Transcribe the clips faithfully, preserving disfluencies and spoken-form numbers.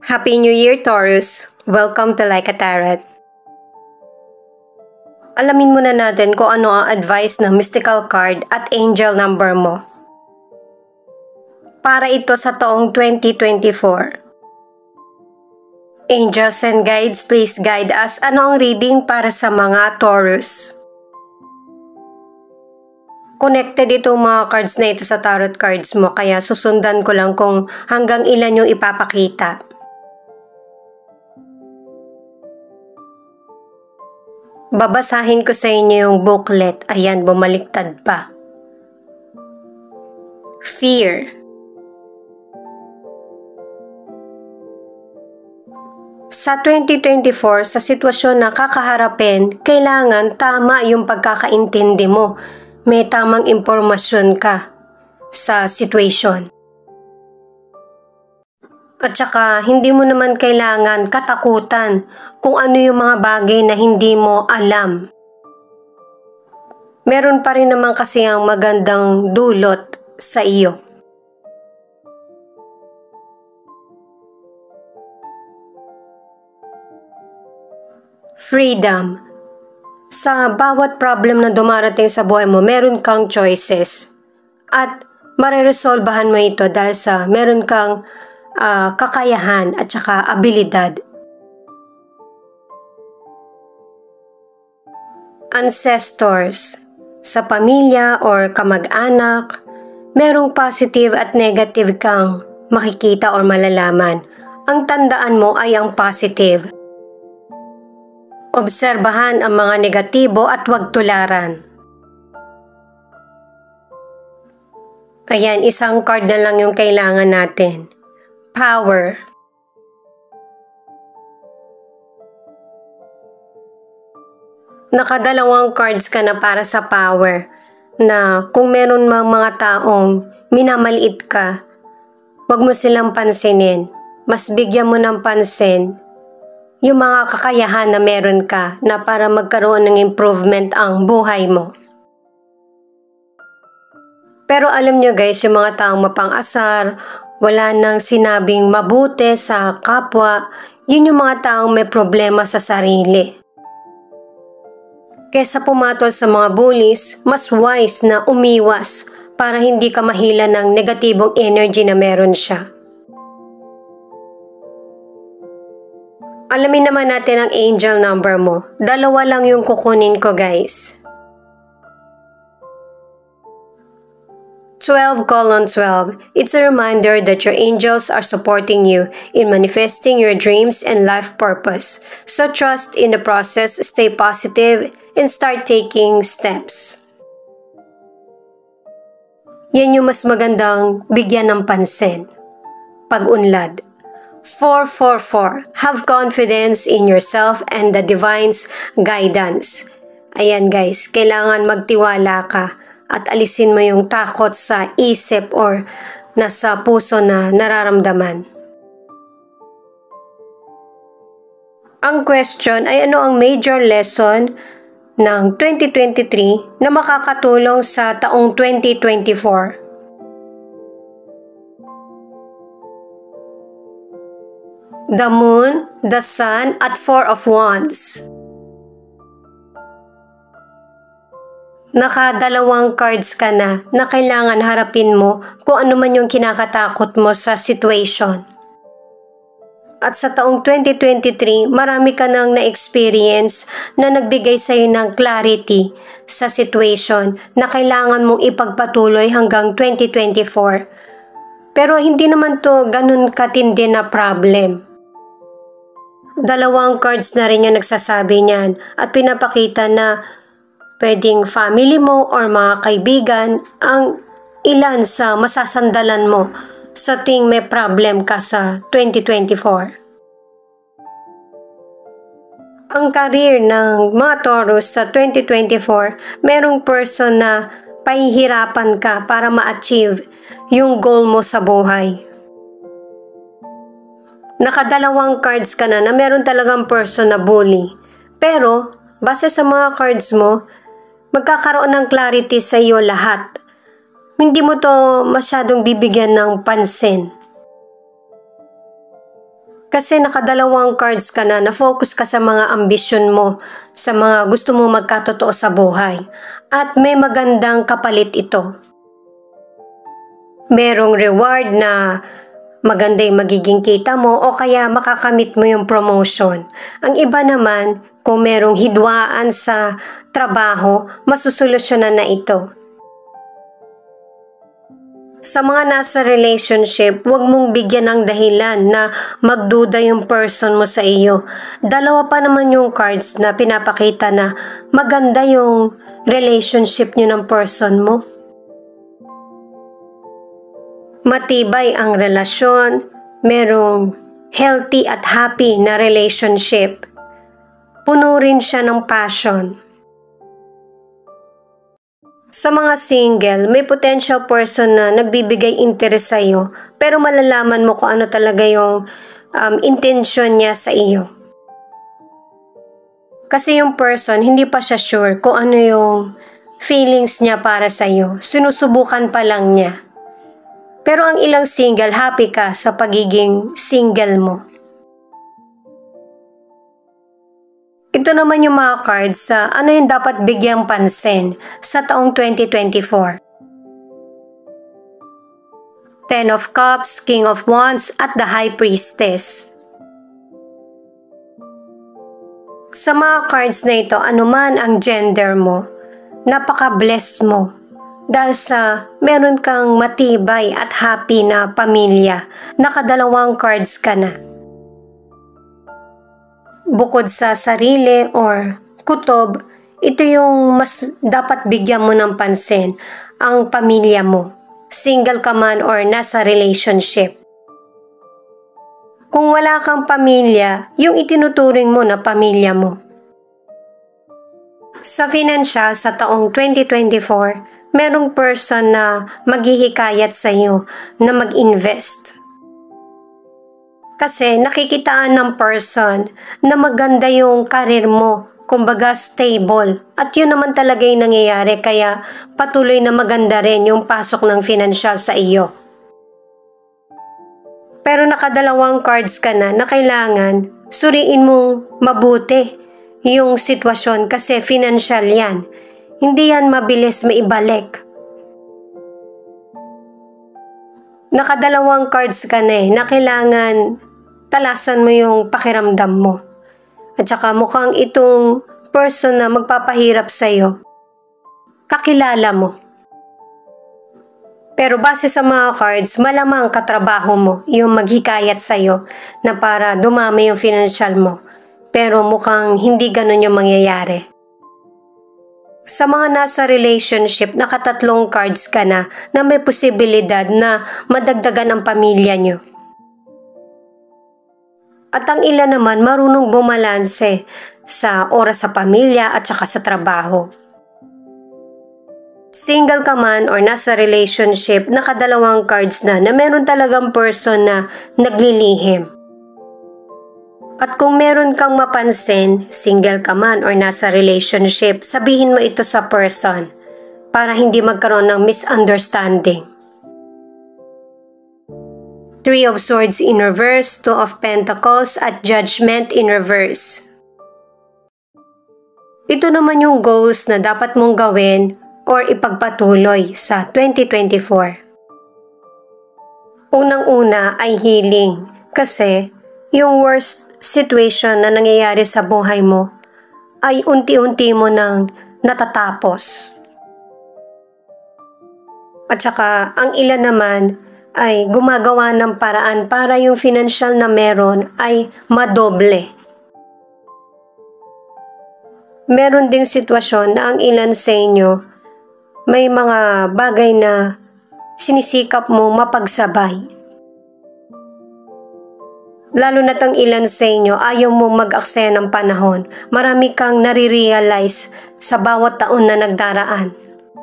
Happy New Year, Taurus! Welcome to Like a Tarot. Alamin muna natin kung ano ang advice ng mystical card at angel number mo. Para ito sa taong twenty twenty-four. Angels and guides, please guide us. Ano ang reading para sa mga Taurus? Connected itong mga cards na ito sa tarot cards mo, kaya susundan ko lang kung hanggang ilan yung ipapakita. Babasahin ko sa inyo yung booklet. Ayan, bumaliktad pa. Fear. Sa twenty twenty-four, sa sitwasyon na kakaharapin, kailangan tama yung pagkakaintindi mo. May tamang impormasyon ka sa situation. At saka, hindi mo naman kailangan katakutan kung ano yung mga bagay na hindi mo alam. Meron pa rin naman kasi ang magandang dulot sa iyo. Freedom. Sa bawat problem na dumarating sa buhay mo, meron kang choices. At mareresolbahan mo ito dahil sa meron kang uh, kakayahan at saka abilidad. Ancestors. Sa pamilya or kamag-anak, merong positive at negative kang makikita or malalaman. Ang tandaan mo ay ang positive. Obserbahan ang mga negatibo at huwag tularan. Ayan, isang card na lang yung kailangan natin. Power. Nakadalawang cards ka na para sa power, na kung meron mang mga taong minamaliit ka, huwag mo silang pansinin. Mas bigyan mo ng pansin yung mga kakayahan na meron ka na para magkaroon ng improvement ang buhay mo. Pero alam nyo guys, yung mga taong mapang-asar, wala nang sinabing mabuti sa kapwa, yun yung mga taong may problema sa sarili. Kesa pumatol sa mga bullies, mas wise na umiwas para hindi ka mahila ng negatibong energy na meron siya. Alamin naman natin ang angel number mo. Dalawa lang yung kukunin ko guys. twelve colon twelve. It's a reminder that your angels are supporting you in manifesting your dreams and life purpose. So trust in the process, stay positive, and start taking steps. Yan yung mas magandang bigyan ng pansin. Pag-unlad. four four four. Have confidence in yourself and the divine's guidance. Ayan guys, kailangan magtiwala ka at alisin mo yung takot sa isip or nasa puso na nararamdaman. Ang question ay ano ang major lesson ng twenty twenty-three na makakatulong sa taong twenty twenty-four? The Moon, the Sun, at Four of Wands. Nakadalawang cards ka na na kailangan harapin mo kung ano man yung kinakatakot mo sa situation. At sa taong twenty twenty-three, marami ka nang na-experience na nagbigay sa iyo ng clarity sa situation na kailangan mong ipagpatuloy hanggang twenty twenty-four. Pero hindi naman to ganun katindi na problem. Dalawang cards na rin yung nagsasabi niyan at pinapakita na pwedeng family mo or mga kaibigan ang ilan sa masasandalan mo sa tuwing may problem ka sa twenty twenty-four. Ang career ng mga Taurus sa twenty twenty-four, merong person na pahihirapan ka para ma-achieve yung goal mo sa buhay. Nakadalawang cards ka na na meron talagang person na bully. Pero, base sa mga cards mo, magkakaroon ng clarity sa iyo lahat. Hindi mo to masyadong bibigyan ng pansin. Kasi nakadalawang cards ka na, na-focus ka sa mga ambisyon mo, sa mga gusto mo magkatotoo sa buhay. At may magandang kapalit ito. Merong reward na maganda yung magiging kita mo o kaya makakamit mo yung promotion. Ang iba naman, kung merong hidwaan sa trabaho, masusolusyonan na ito. Sa mga nasa relationship, huwag mong bigyan ng dahilan na magduda yung person mo sa iyo. Dalawa pa naman yung cards na pinapakita na maganda yung relationship nyo ng person mo. Matibay ang relasyon, merong healthy at happy na relationship. Puno rin siya ng passion. Sa mga single, may potential person na nagbibigay interest sa iyo, pero malalaman mo kung ano talaga yung um, intention niya sa iyo. Kasi yung person, hindi pa siya sure kung ano yung feelings niya para sa iyo. Sinusubukan pa lang niya. Pero ang ilang single, happy ka sa pagiging single mo. Ito naman yung mga cards sa ano yung dapat bigyang pansin sa taong twenty twenty-four. Ten of Cups, King of Wands, at the High Priestess. Sa mga cards na ito, anuman ang gender mo, napaka-blessed mo. Dahil sa meron kang matibay at happy na pamilya, nakadalawang cards ka na. Bukod sa sarili or kutob, ito yung mas dapat bigyan mo ng pansin, ang pamilya mo. Single ka man or nasa relationship. Kung wala kang pamilya, yung itinuturing mo na pamilya mo. Sa financial sa taong twenty twenty-four, merong person na maghihikayat sa iyo na mag-invest. Kasi nakikitaan ng person na maganda yung karir mo, kumbaga stable. At yun naman talaga yung nangyayari, kaya patuloy na maganda rin yung pasok ng financial sa iyo. Pero nakadalawang cards ka na na kailangan suriin mong mabuti yung sitwasyon kasi financial yan. Hindi yan mabilis maibalik. Nakadalawang cards ka na eh, na kailangan talasan mo yung pakiramdam mo. At saka mukhang itong person na magpapahirap sa'yo, kakilala mo. Pero base sa mga cards, malamang katrabaho mo yung maghikayat sa'yo na para dumami yung financial mo. Pero mukhang hindi ganun yung mangyayari. Sa mga nasa relationship, nakatatlong cards ka na na may posibilidad na madagdagan ang pamilya nyo. At ang ilan naman marunong bumalanse sa oras sa pamilya at saka sa trabaho. Single ka man or nasa relationship, nakadalawang cards na na meron talagang person na naglilihim. At kung meron kang mapansin, single ka man or nasa relationship, sabihin mo ito sa person para hindi magkaroon ng misunderstanding. Three of Swords in reverse, Two of Pentacles, at Judgment in reverse. Ito naman yung goals na dapat mong gawin or ipagpatuloy sa twenty twenty-four. Unang-una ay healing kasi yung worst situation na nangyayari sa buhay mo ay unti-unti mo nang natatapos. At saka ang ilan naman ay gumagawa ng paraan para yung financial na meron ay madoble. Meron ding sitwasyon na ang ilan sa inyo may mga bagay na sinisikap mo mapagsabay. Lalo na't ang ilan sa inyo ayaw mo mag-aksaya ng panahon. Marami kang nare-realize sa bawat taon na nagdaraan.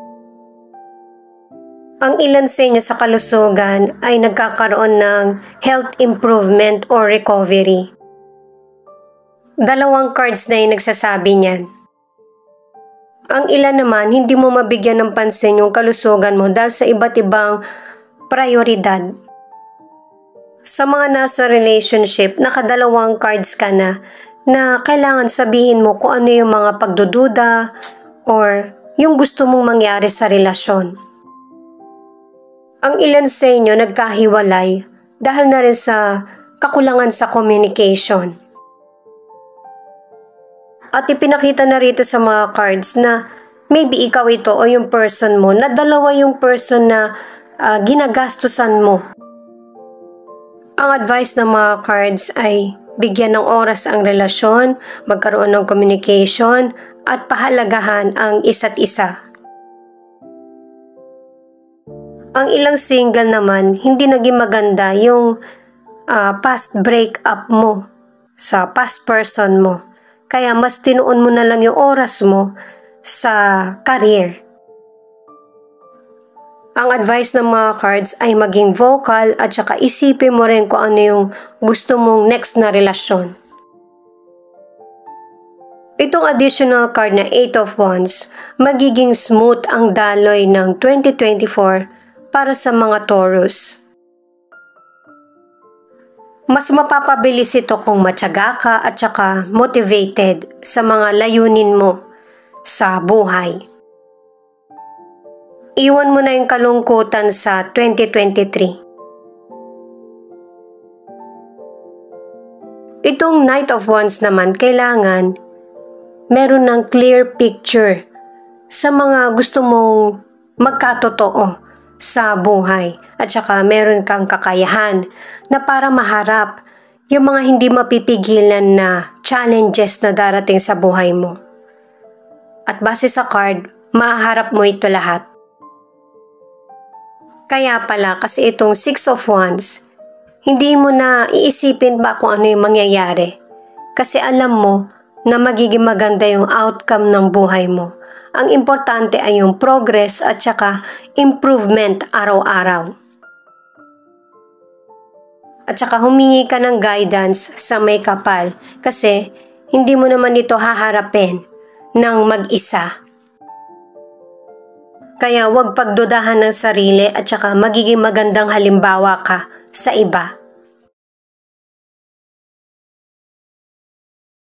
Ang ilan sa inyo sa kalusugan ay nagkakaroon ng health improvement or recovery. Dalawang cards na yung nagsasabi niyan. Ang ilan naman, hindi mo mabigyan ng pansin yung kalusugan mo dahil sa iba't ibang prioridad. Sa mga nasa relationship, nakadalawang cards ka na na kailangan sabihin mo kung ano yung mga pagdududa or yung gusto mong mangyari sa relasyon. Ang ilan sa inyo nagkahiwalay dahil na rin sa kakulangan sa communication. At ipinakita na rito sa mga cards na maybe ikaw ito o yung person mo na dalawa yung person na uh, ginagastusan mo. Ang advice ng mga cards ay bigyan ng oras ang relasyon, magkaroon ng communication, at pahalagahan ang isa't isa. Ang ilang single naman, hindi naging maganda yung uh, past breakup mo sa past person mo. Kaya mas tinuon mo na lang yung oras mo sa career. Ang advice ng mga cards ay maging vocal at saka isipin mo rin kung ano yung gusto mong next na relasyon. Itong additional card na eight of Wands, magiging smooth ang daloy ng twenty twenty-four para sa mga Taurus. Mas mapapabilis ito kung matyaga ka at saka motivated sa mga layunin mo sa buhay. Iwan mo na yung kalungkutan sa twenty twenty-three. Itong Knight of Wands naman, kailangan meron ng clear picture sa mga gusto mong magkatotoo sa buhay. At saka meron kang kakayahan na para maharap yung mga hindi mapipigilan na challenges na darating sa buhay mo. At base sa card, maharap mo ito lahat. Kaya pala kasi itong Six of Wands, hindi mo na iisipin ba kung ano yung mangyayari. Kasi alam mo na magiging maganda yung outcome ng buhay mo. Ang importante ay yung progress at saka improvement araw-araw. At saka humingi ka ng guidance sa may kapal kasi hindi mo naman ito haharapin ng mag-isa. Kaya huwag pagdudahan ng sarili at saka magiging magandang halimbawa ka sa iba.